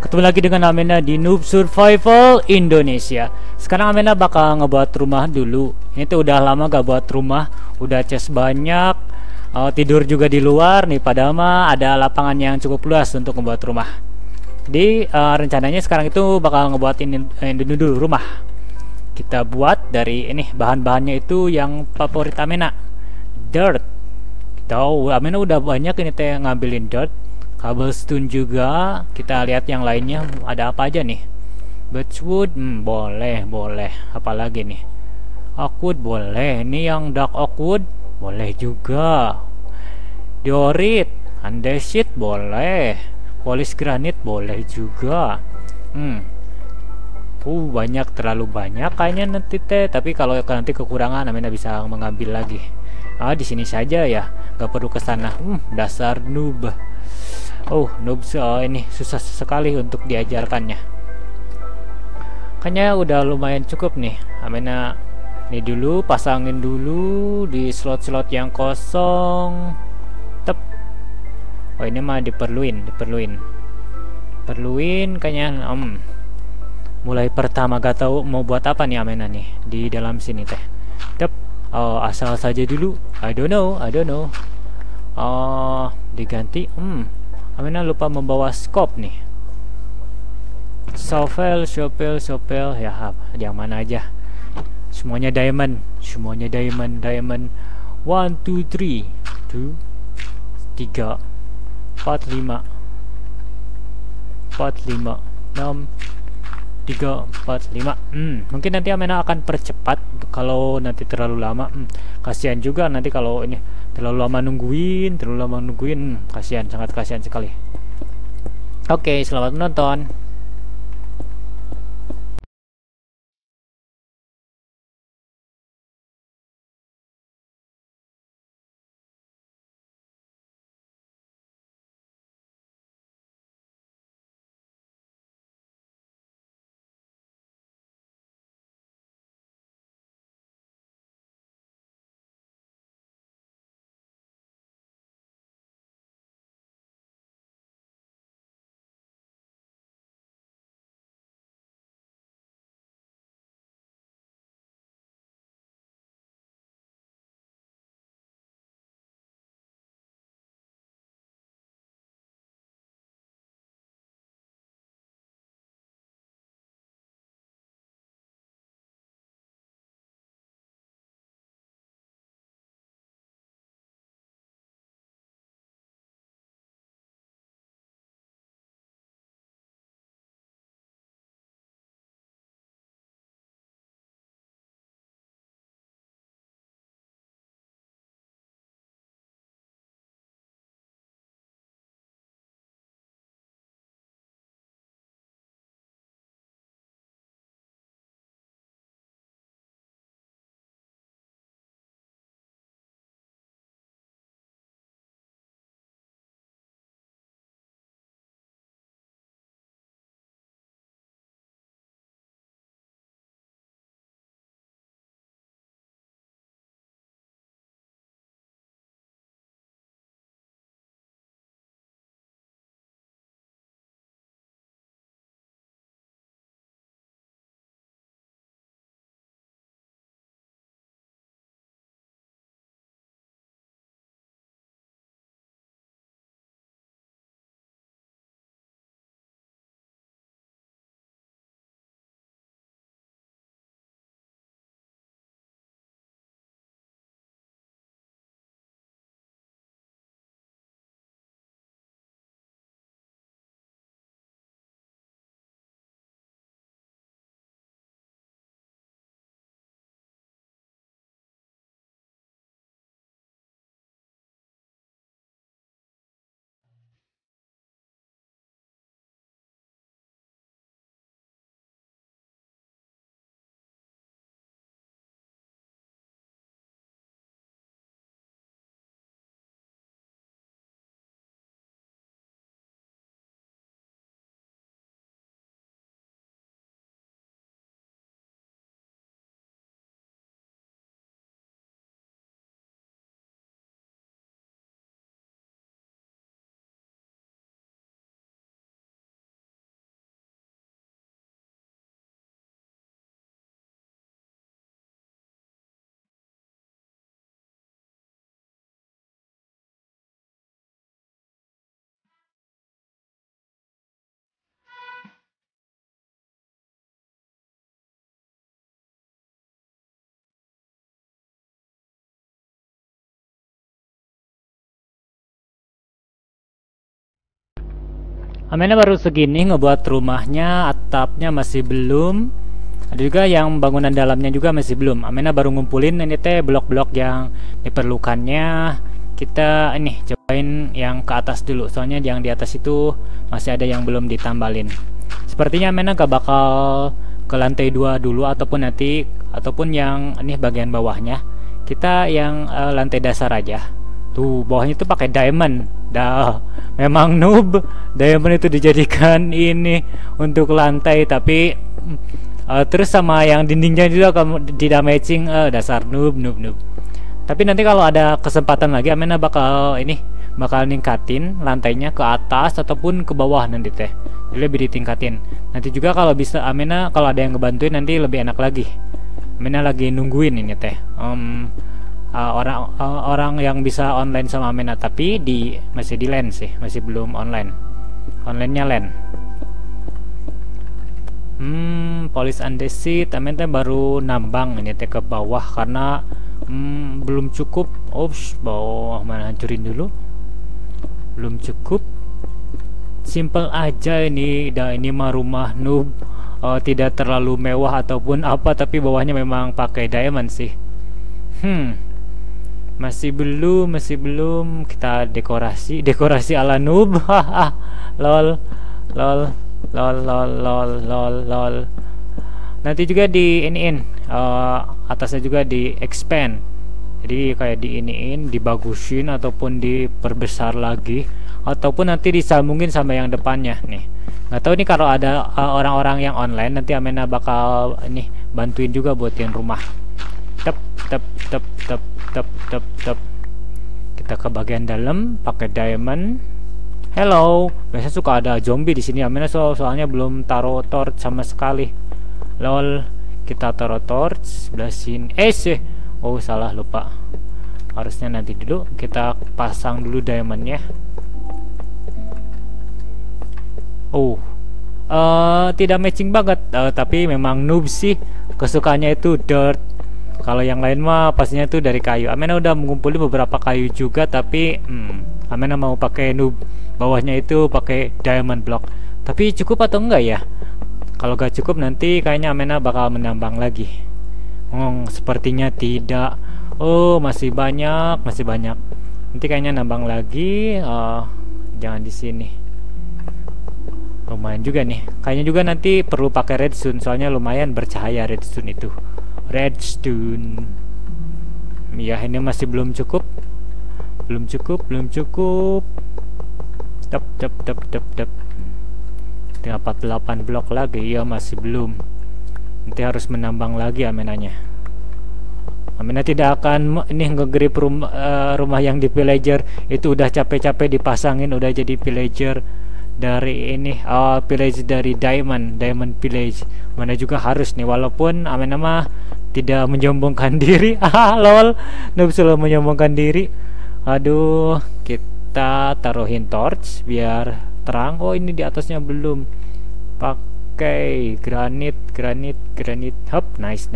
Ketemu lagi dengan Amena di Noob Survival Indonesia. Sekarang Amena bakal ngebuat rumah dulu. Ini tuh udah lama gak buat rumah, udah chest banyak, tidur juga di luar nih. Padahal mah ada lapangan yang cukup luas untuk ngebuat rumah. Jadi rencananya sekarang itu bakal ngebuat ini dulu rumah. Kita buat dari ini bahan-bahannya itu yang favorit Amena, dirt. Tahu Amena udah banyak ini teh ngambilin dirt, cobblestone juga. Kita lihat yang lainnya ada apa aja nih. Birchwood, boleh. Apalagi nih? Oakwood boleh. Ini yang dark oakwood boleh juga. Diorit, andesit boleh. Polis granit boleh juga. Banyak, terlalu banyak kayaknya nanti teh. Tapi kalau nanti kekurangan, Amena bisa mengambil lagi. Di sini saja ya, nggak perlu ke sana. Dasar noob. Noob, ini susah sekali untuk diajarkannya. Kayaknya udah lumayan cukup nih. Amena ini dulu, pasangin dulu di slot-slot yang kosong. Tep. Ini mah diperluin. Perluin kayaknya. Mulai pertama gak tahu mau buat apa nih Amena nih di dalam sini teh. Tep. Asal saja dulu. I don't know. Diganti. Amena lupa membawa scope nih. Shovel ya, yang mana aja. Semuanya diamond. 1 2 3 2 3 4 5 6 3 4 5. Mungkin nanti Amena akan percepat kalau nanti terlalu lama. Kasihan juga nanti kalau ini terlalu lama nungguin. Kasihan, sangat kasihan sekali. Oke, selamat menonton. Amena baru segini ngebuat rumahnya, atapnya masih belum. Ada juga yang bangunan dalamnya juga masih belum. Amena baru ngumpulin ini teh blok-blok yang diperlukannya. Kita ini cobain yang ke atas dulu, soalnya yang di atas itu masih ada yang belum ditambalin. Sepertinya Amena gak bakal ke lantai 2 dulu, ataupun yang ini bagian bawahnya. Kita yang lantai dasar aja. Tuh bawahnya itu pakai diamond. Dah, memang noob. Diamond itu dijadikan ini untuk lantai, tapi terus sama yang dindingnya juga kamu tidak matching. Dasar noob. Tapi nanti kalau ada kesempatan lagi, Amena bakal ningkatin lantainya ke atas ataupun ke bawah nanti teh. Jadi lebih ditingkatin. Nanti juga kalau bisa Amena, kalau ada yang ngebantuin nanti lebih enak lagi. Amena lagi nungguin ini teh. Orang yang bisa online sama Amena, tapi masih di LAN sih, masih belum online. Onlinenya LAN. Police andesit, Amena baru nambang ini teh ke bawah karena belum cukup. Ops, bawah mana, hancurin dulu. Belum cukup. Simple aja ini, ini mah rumah noob. Tidak terlalu mewah ataupun apa, tapi bawahnya memang pakai diamond sih. Masih belum kita dekorasi ala noob. lol. Nanti juga di iniin, atasnya juga di expand, jadi kayak di iniin, dibagusin ataupun diperbesar lagi, ataupun nanti disambungin sama yang depannya nih. Nggak tahu nih, kalau ada orang-orang yang online nanti Amena bakal bantuin juga buatin rumah. Tep. Kita ke bagian dalam pakai diamond. Hello, biasanya suka ada zombie di sini. Amena soalnya belum taruh torch sama sekali. Lol, kita taruh torch sebelah sini. Oh salah, lupa. Harusnya nanti dulu kita pasang dulu diamondnya. Tidak matching banget, tapi memang noob sih, kesukaannya itu dirt. Kalau yang lain mah pastinya itu dari kayu. Amena udah mengumpulin beberapa kayu juga, tapi Amena mau pakai noob, bawahnya itu pakai diamond block. Tapi cukup atau enggak ya? Kalau gak cukup nanti kayaknya Amena bakal menambang lagi. Sepertinya tidak. Masih banyak. Nanti kayaknya nambang lagi. Jangan di sini. Lumayan juga nih. Kayaknya juga nanti perlu pakai redstone, soalnya lumayan bercahaya redstone itu. Redstone. Ya, ini masih belum cukup. Tep. Tinggal 48 blok lagi. Ya, masih belum. Nanti harus menambang lagi Amenanya. Amena tidak akan nge-grip rumah yang di villager itu, udah capek-capek dipasangin, udah jadi villager dari village dari diamond village. Mana juga harus nih, walaupun Amena mah tidak menyombongkan diri. Lol, noob selalu menyombongkan diri. Aduh, kita taruhin torch biar terang. Ini di atasnya belum pakai granit. Hop, nice.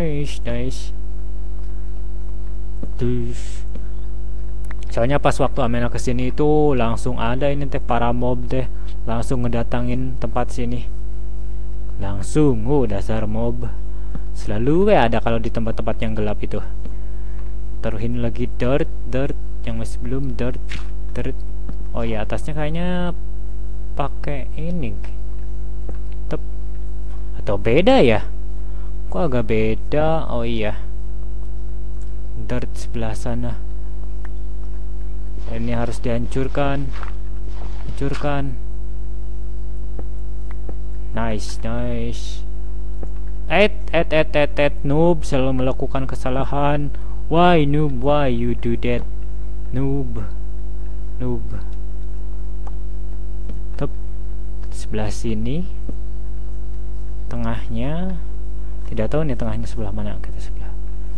Soalnya pas waktu Amena kesini itu langsung ada ini teh para mob teh, langsung ngedatangin tempat sini. Langsung, dasar mob. Selalu ada kalau di tempat-tempat yang gelap itu. Taruhin lagi dirt yang masih belum dirt. Oh ya, atasnya kayaknya pakai ini. Tep. Atau beda ya? Kok agak beda? Oh iya. Dirt sebelah sana. Ini harus dihancurkan. Nice. Noob selalu melakukan kesalahan. Why noob? Why you do that? Noob. Tep. Sebelah sini. Tengahnya. Tidak tahu nih tengahnya sebelah mana. Kita sebelah.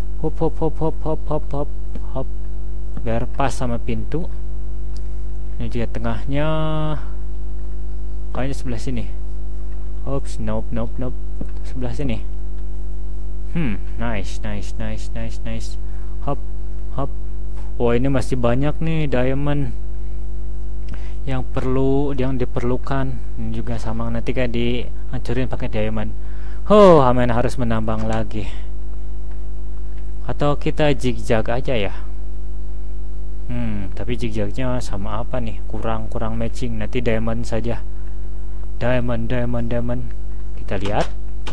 Hop. Biar pas sama pintu. Ini juga tengahnya. Kayaknya sebelah sini. Oops, nope. Sebelah sini. Nice. Hop. Wah, ini masih banyak nih diamond. yang diperlukan. Ini juga sama, nanti kan dihancurin pakai diamond. Oh, Amen harus menambang lagi. Atau kita zigzag aja ya. Tapi zigzagnya sama apa nih? Kurang matching. Nanti diamond saja. Diamond. Kita lihat.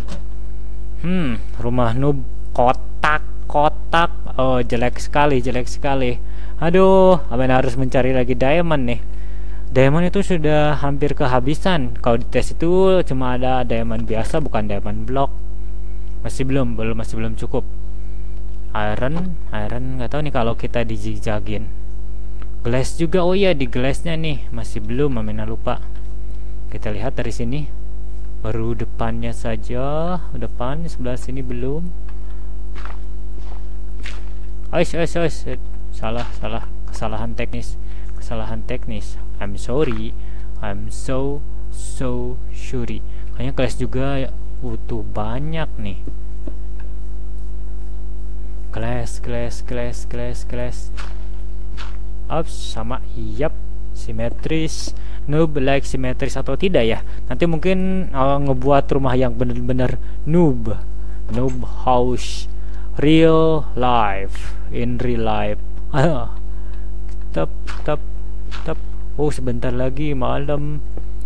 Rumah noob kotak. Oh, jelek sekali. Aduh, Amen harus mencari lagi diamond nih. Diamond itu sudah hampir kehabisan. Kalau di tes itu cuma ada diamond biasa, bukan diamond block. Masih belum cukup. Iron nggak tahu nih kalau kita di zigzagin. Glass juga, oh iya, di glassnya nih masih belum, Amena lupa. Kita lihat dari sini, baru depannya saja. Depan sebelah sini belum. Salah, kesalahan teknis. I'm sorry. So sorry. Kayaknya glass juga butuh banyak nih. Glass. Ups, sama, yap, simetris. Noob like simetris atau tidak ya? Nanti mungkin ngebuat rumah yang bener-bener noob house in real life. Tep. Oh, sebentar lagi malam.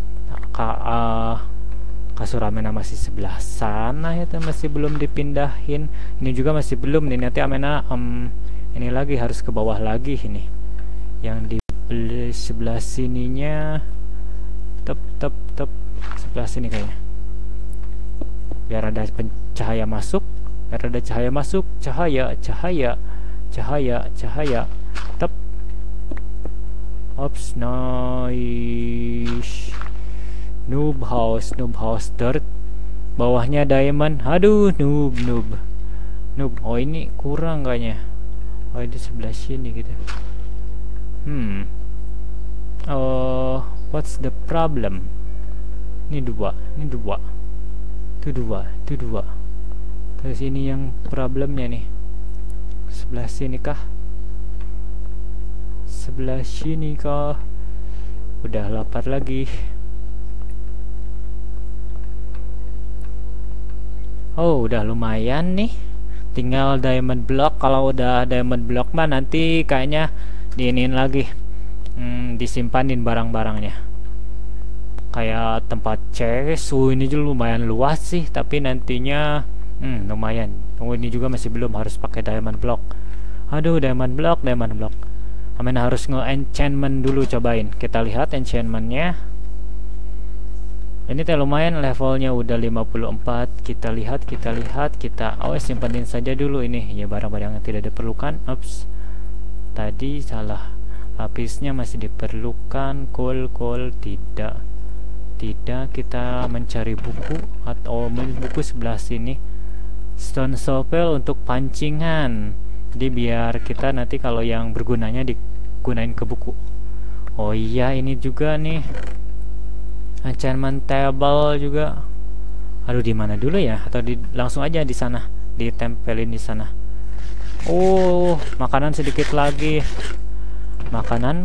Kasur Amena masih sebelah sana ya, masih belum dipindahin. Ini juga masih belum nih. Nanti Amena ini lagi harus ke bawah lagi ini. Yang di sebelah sininya tep sebelah sini kayaknya. Biar ada cahaya masuk. Cahaya. Tep. Ops, nice. Noob house dirt. Bawahnya diamond. Aduh, noob. Oh, ini kurang kayaknya. Oh, di sebelah sini gitu. What's the problem? Ini dua. Itu dua. Terus ini yang problemnya nih. Sebelah sini kah? Udah lapar lagi. Oh, udah lumayan nih. Tinggal diamond block. Kalau udah diamond block mah nanti kayaknya diinin lagi. Disimpanin barang-barangnya. Kayak tempat chest. Ini juga lumayan luas sih, tapi nantinya lumayan. Ini juga masih belum, harus pakai diamond block. Aduh, diamond block. Amin harus nge-enchantment dulu, cobain. Kita lihat enchantmentnya. Ini teh lumayan, levelnya udah 54. Kita lihat. Simpanin saja dulu ini ya, barang-barang yang tidak diperlukan. Ups, tadi salah. Lapisnya masih diperlukan. Coal tidak. Kita mencari buku atau buku sebelah sini. Stone shovel untuk pancingan. Jadi biar kita nanti kalau yang bergunanya digunain ke buku. Oh iya, ini juga nih enchantment table juga. Aduh, di mana dulu ya? Atau langsung aja di sana, ditempelin di sana. Oh, makanan sedikit lagi. Makanan.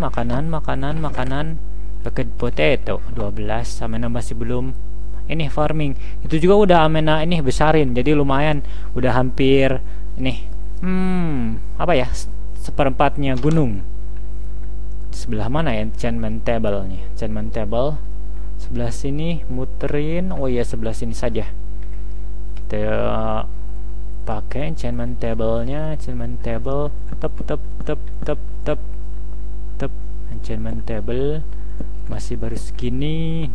Paket potato 12. Amena masih belum ini farming. Itu juga udah Amena ini besarin. Jadi lumayan, udah hampir ini. Apa ya? Seperempatnya gunung. Sebelah mana ya enchantment table nih? Enchantment table sebelah sini, muterin. Oh iya, sebelah sini saja. Kita pakai enchantment table-nya. Enchantment table. Tep. Enchantment table masih baru segini.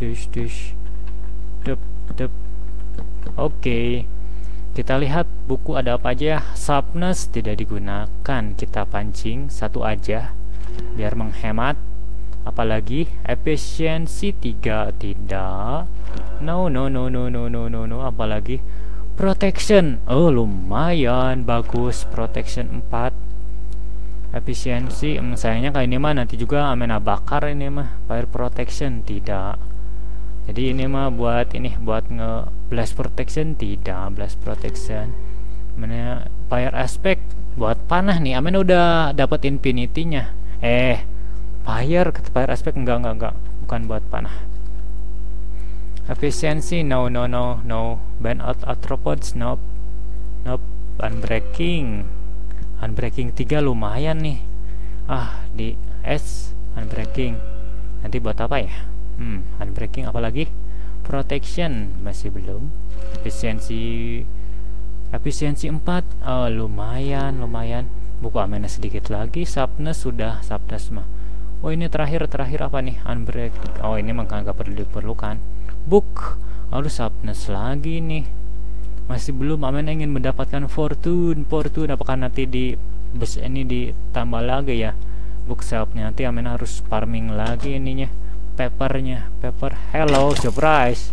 Tep. Oke. Kita lihat buku ada apa aja. Sharpness tidak digunakan, kita pancing satu aja biar menghemat. Apalagi efisiensi 3 tidak. No. Apalagi protection. Oh, lumayan bagus, protection 4. Efisiensi sayangnya kayak ini mah nanti juga Amena bakar. Ini mah fire protection tidak. Jadi ini mah buat blast protection tidak. Blast protection mana, fire aspect buat panah nih. Amin udah dapat infinity-nya. Fire aspect enggak, bukan buat panah. Efficiency no. Ban out arthropods nope. Unbreaking 3 lumayan nih. Di S unbreaking nanti buat apa ya? Unbreaking apalagi? Protection masih belum. Efisiensi 4. Lumayan. Buku amena sedikit lagi. Sharpness sudah, sharpness mah. Ini terakhir apa nih? Unbreak. Ini mah nggak perlu diperlukan. Book. Sharpness lagi nih. Masih belum. Amena ingin mendapatkan fortune. Apakah nanti di bus ini ditambah lagi ya? Book shelf-nya nanti amena harus farming lagi ininya. Paper. Hello, surprise.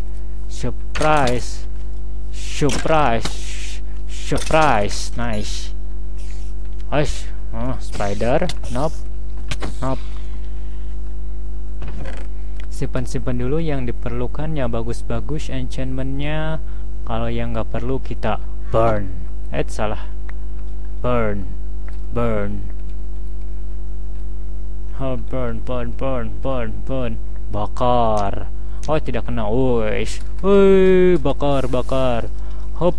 Nice. Spider. Nope. Simpan dulu yang diperlukan ya, bagus enchantmentnya. Kalau yang nggak perlu kita burn. Salah. Burn. Burn. Bakar. Tidak kena. Bakar. Hop.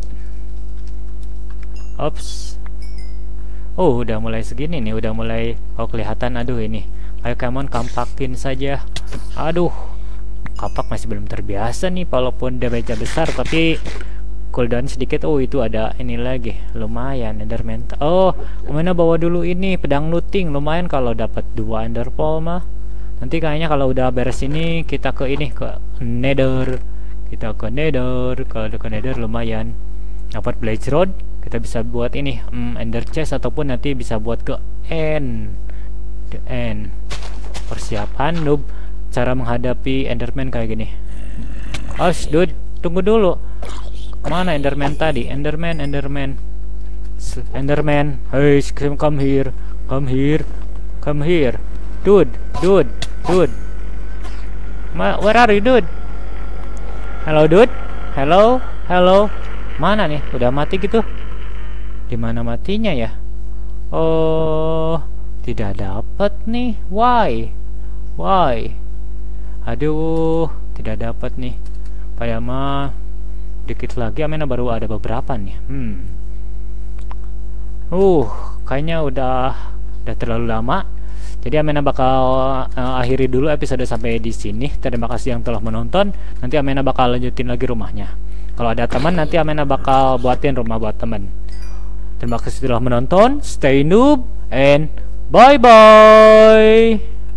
Ops. Udah mulai segini nih, udah mulai kelihatan. Aduh ini. Ayo come on, kampakin saja. Aduh. Kampak masih belum terbiasa nih, walaupun damage besar tapi cooldown sedikit. Itu ada ini lagi. Lumayan Enderman. Mana bawa dulu ini pedang looting. Lumayan kalau dapat 2 Enderpearl mah. Nanti kayaknya kalau udah beres ini kita ke Nether. Kalau ke Nether lumayan dapat Blaze Rod. Kita bisa buat ini Ender Chest, ataupun nanti bisa buat ke The End. Persiapan noob cara menghadapi Enderman kayak gini. Dude, tunggu dulu. Mana Enderman tadi? Enderman. Hey, come here. Dude. Where are you, dude? Hello, dude. Hello. Mana nih? Udah mati gitu? Di mana matinya ya? Tidak dapat nih. Why? Aduh, tidak dapat nih. Padahal dikit lagi amena baru ada beberapa nih. Kayaknya udah terlalu lama. Jadi amena bakal akhiri dulu episode sampai di sini. Terima kasih yang telah menonton. Nanti amena bakal lanjutin lagi rumahnya. Kalau ada teman nanti amena bakal buatin rumah buat teman. Terima kasih telah menonton. Stay noob and bye bye.